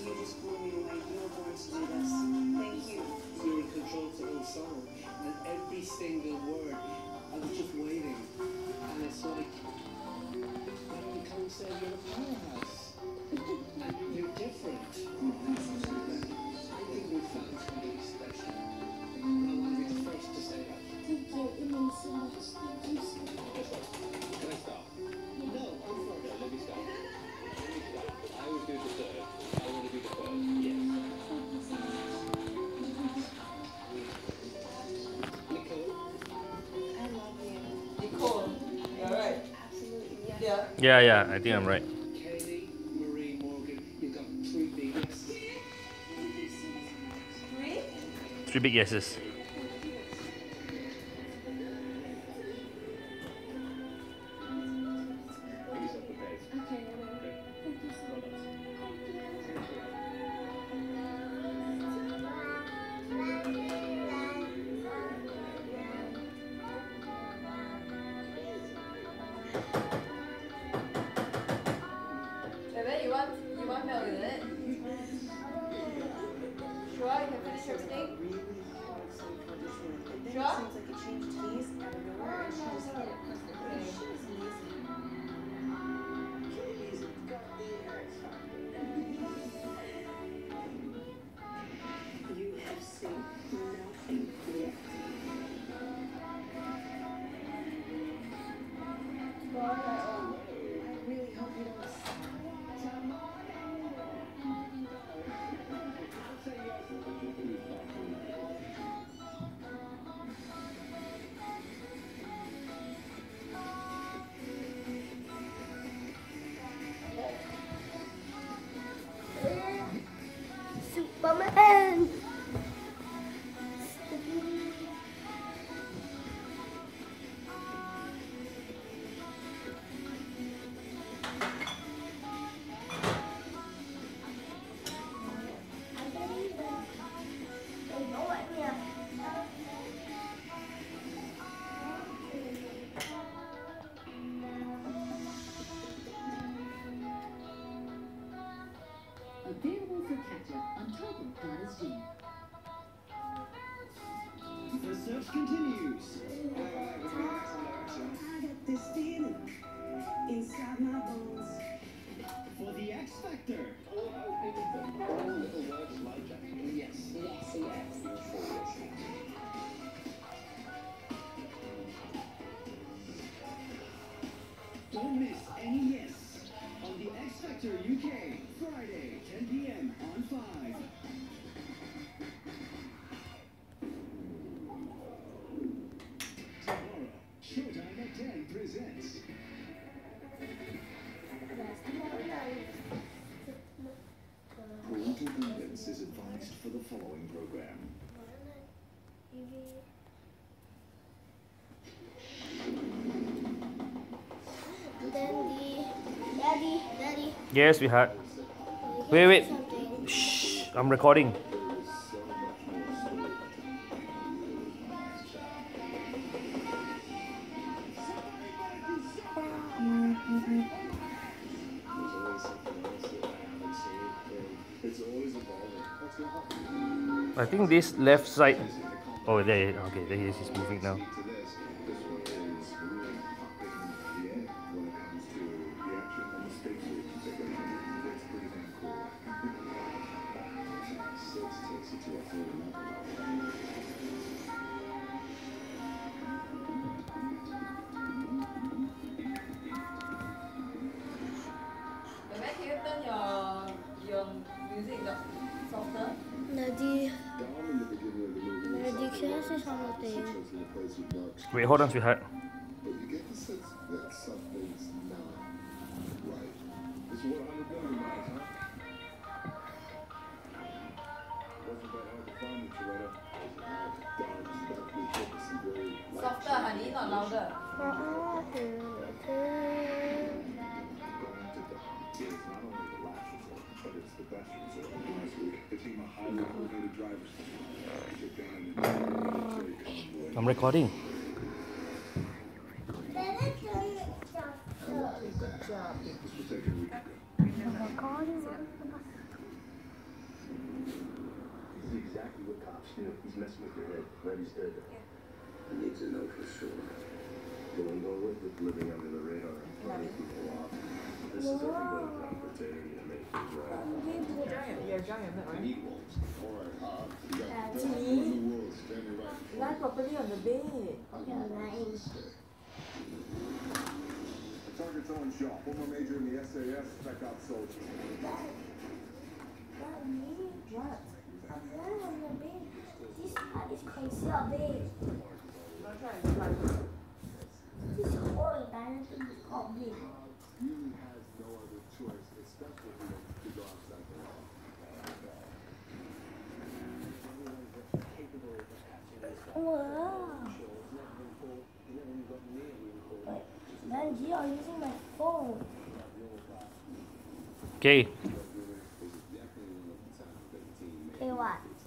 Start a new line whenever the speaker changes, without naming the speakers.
You just blew me away. You were born to do this. Thank you.
You're in control of the whole song, and every single word, I was just waiting, and it's like, why don't you come and say you're a powerhouse? And you're different. I think we found something special. I want to be the first to say that.
Thank you. It means so much. Thank you so much.
Can I start?
No, go for it.
No, let me start. I always do the third. I want to do the first. Yes.
Nicole?
I love you.
Nicole, you're right.
Absolutely, yes.
Yeah.
Yeah, I think I'm right.
Katie, Marie, Morgan, you've got 3 big yeses.
Three?
3 big yeses.
Make yourself prepared.
Okay, I will. Thank you so much.
Bebe, you want milk, isn't it? Sure, you can finish your steak?
Really hard song for this one. And then
Sure?
it seems like it changed keys out of nowhere, and she just hit it perfectly.
Okay.
She was amazing. Katie's got the X Factor. You have seen nothing yet. I really hope you don't stop.
Superman.
Available for catch-up on Tiger.sg.
The search continues.
I got this feeling inside my bones.
For the X Factor.
All little words like that.
Yes, yes, yes. Don't miss any yes on the X Factor UK, Friday, 10 p.m. on 5. Tomorrow, Showtime at 10 presents
Parental guidance is advised for the following program.
Daddy.
Yes, we had. Wait. Shh, I'm recording.
It's always evolving. What's going to happen?
I think this left side. Oh, there. Okay, there he is. He's moving now.
To this one is really up in the air when it comes to reaction and the space we can take it on. It's pretty damn cool. So it takes you to a whole level.
Bebe, can you turn your music softer?
Daddy,
Down in the beginning of the movie,
Daddy, can I say something?
situations in a place you've not
Wait, hold on, sweetheart.
but you get the sense that something's not right. It's 100 million miles, huh? Wasn't that hard to find, Loretta?
Softer, honey, not louder.
It's not only the last resort, but it's the best resort. Last week, the team of highly coordinated drivers took down an
I'm recording.
exactly what cops do. He's messing with your head. Letty's dead.
I need to know for sure. Going with living under the radar and running people off. This is everybody's opportunity to make things right.
張有咩位
Equals. All right, you got
Yeah,
the best
me.
in the world standing right in front
Lie
of
properly on the bed.
Yeah, nice.
The target's Owen Shaw, former major in the SAS, Spec Ops soldier.
What?
This part is concealed, babe.
Not try and try.
This whole entire thing is called big.
Really has no other choice, especially if he wants to go outside the law.
Wow. But Benji, you're using my phone.
Okay.
Okay, what?